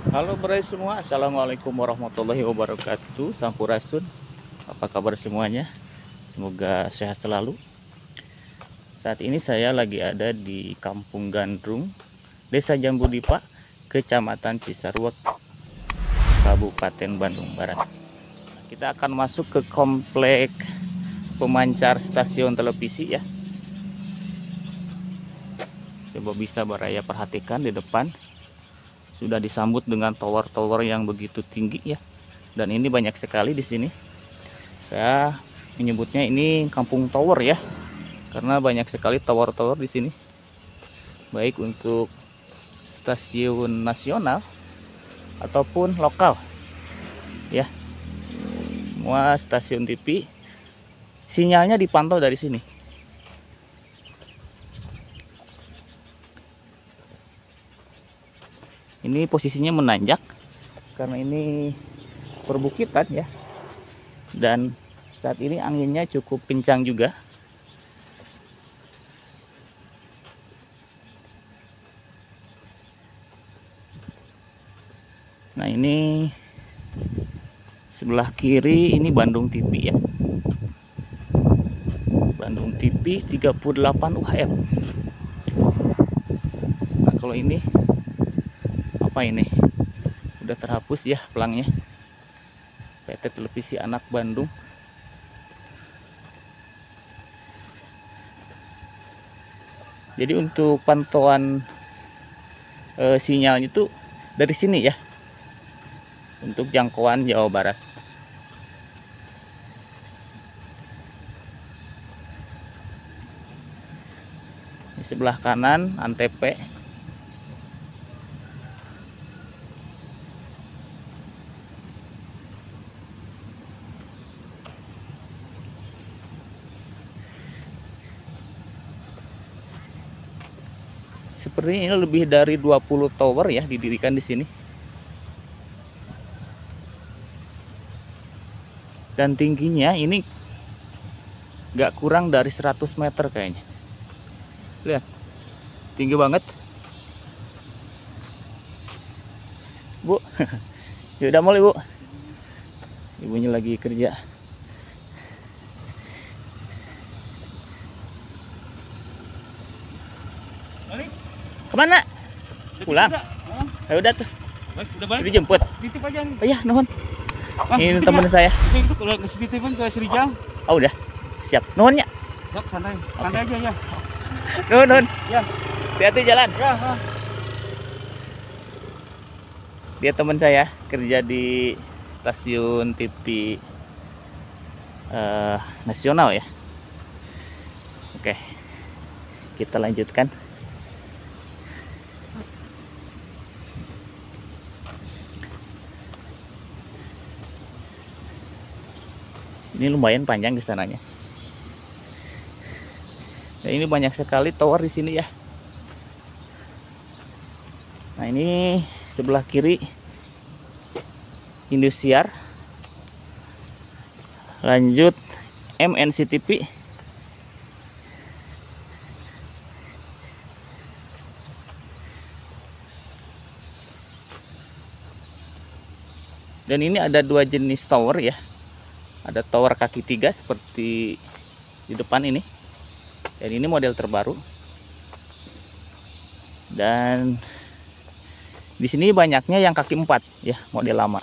Halo berai semua, Assalamualaikum warahmatullahi wabarakatuh. Sampurasun, apa kabar semuanya? Semoga sehat selalu. Saat ini saya lagi ada di Kampung Gandrung, Desa Jambudipa, Kecamatan Cisarua, Kabupaten Bandung Barat. Kita akan masuk ke komplek pemancar stasiun televisi ya. Coba bisa Baraya perhatikan di depan. Sudah disambut dengan tower-tower yang begitu tinggi ya. Dan ini banyak sekali di sini. Saya menyebutnya ini Kampung Tower ya. Karena banyak sekali tower-tower di sini. Baik untuk stasiun nasional ataupun lokal. Ya. Semua stasiun TV sinyalnya dipantau dari sini. Ini posisinya menanjak karena ini perbukitan ya. Dan saat ini anginnya cukup kencang juga. Nah, ini sebelah kiri ini Bandung TV ya. Bandung TV 38 UHF. Nah, kalau ini apa ini? Udah terhapus ya pelangnya. PT Televisi Anak Bandung. Jadi untuk pantauan sinyalnya itu dari sini ya. Untuk jangkauan Jawa Barat. Di sebelah kanan Antv. Sepertinya ini lebih dari 20 tower ya didirikan di sini. Dan tingginya ini gak kurang dari 100 meter kayaknya. Lihat, tinggi banget. Bu, yaudah mulai bu. Ibunya lagi kerja. Kemana? Pulang. Ya udah tuh. Udah balik. Dijemput. Titip aja nih. Oh iya, nuhun. Ini Titip teman ya. saya. Itu kalau ngasih titipan ke Srijal. Oh udah. Siap. Nuhun ya. Yap, santai. Santai aja ya. Nuhun, nuhun. Ya. Hati-hati jalan. Ya. Dia teman saya kerja di stasiun TV nasional ya. Oke. Kita lanjutkan. Ini lumayan panjang ke sananya. Dan ini banyak sekali tower di sini ya. Nah, ini sebelah kiri Indosiar. Lanjut MNC TV. Dan ini ada dua jenis tower ya. Ada tower kaki 3 seperti di depan ini. Dan ini model terbaru. Dan di sini banyaknya yang kaki 4 ya, model lama.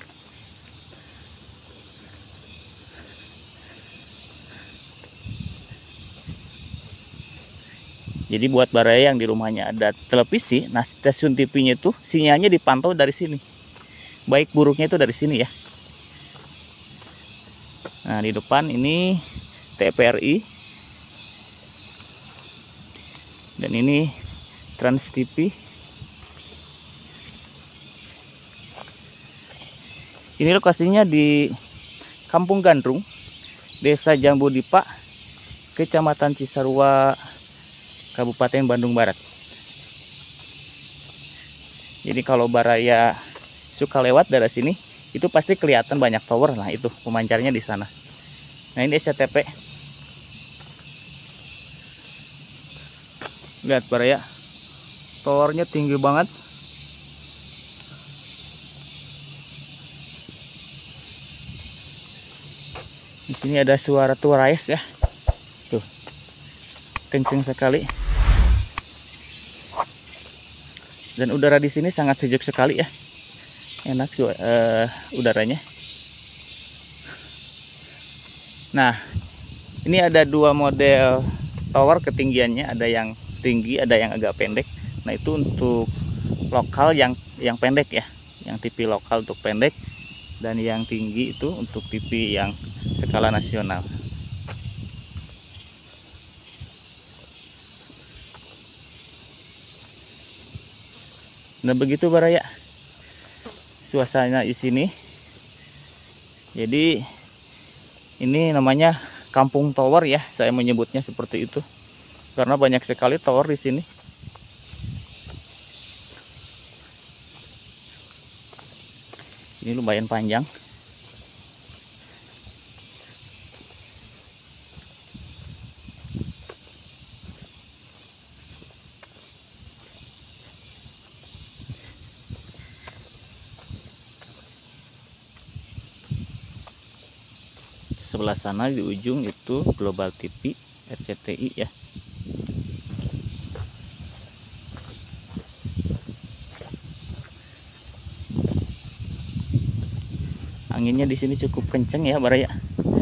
Jadi buat Baraya yang di rumahnya ada televisi, nah stasiun TV-nya itu sinyalnya dipantau dari sini. Baik buruknya itu dari sini ya. Nah, di depan ini TVRI. Dan ini Trans TV. Ini lokasinya di Kampung Gandrung, Desa Jambudipa, Kecamatan Cisarua, Kabupaten Bandung Barat. Jadi kalau Baraya suka lewat dari sini, itu pasti kelihatan banyak tower. Nah, itu pemancarnya di sana. Nah, ini SCTV. Lihat Baraya. Towernya tinggi banget. Ini ada suara turais ya. Tuh. Kenceng sekali. Dan udara di sini sangat sejuk sekali ya. Enak udaranya. Nah, ini ada dua model tower ketinggiannya, ada yang tinggi, ada yang agak pendek. Nah, itu untuk lokal yang pendek ya. Yang TV lokal untuk pendek, dan yang tinggi itu untuk TV yang skala nasional. Nah, begitu Baraya suasana di sini. Jadi ini namanya kampung tower ya, saya menyebutnya seperti itu karena banyak sekali tower di sini. Ini lumayan panjang. Sebelah sana di ujung itu Global TV RCTI ya. Anginnya di sini cukup kenceng ya Baraya.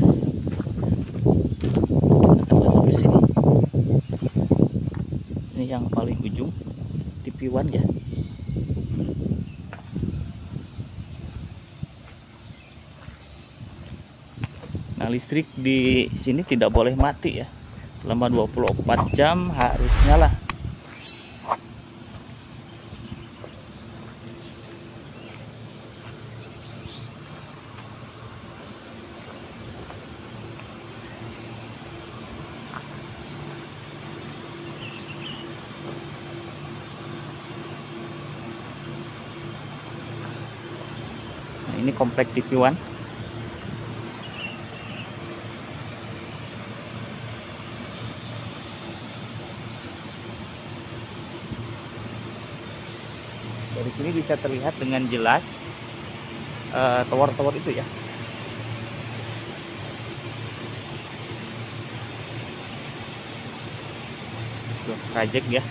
Akan masuk ke sini. Ini yang paling ujung TV One ya. Nah, listrik di sini tidak boleh mati ya. Selama 24 jam harus nyala. Nah, ini komplek TV One. Dari sini bisa terlihat dengan jelas tower-tower itu ya. Tuh, project ya.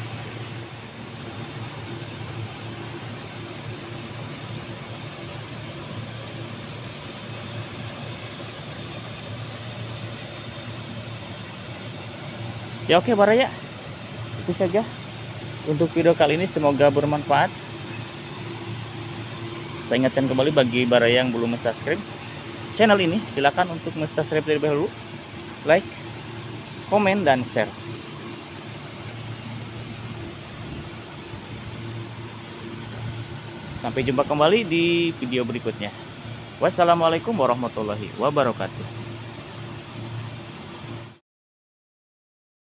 Ya oke Baraya, itu saja untuk video kali ini, semoga bermanfaat. Saya ingatkan kembali bagi Baraya yang belum subscribe channel ini, silakan untuk subscribe terlebih dahulu, like, komen, dan share. Sampai jumpa kembali di video berikutnya. Wassalamualaikum warahmatullahi wabarakatuh.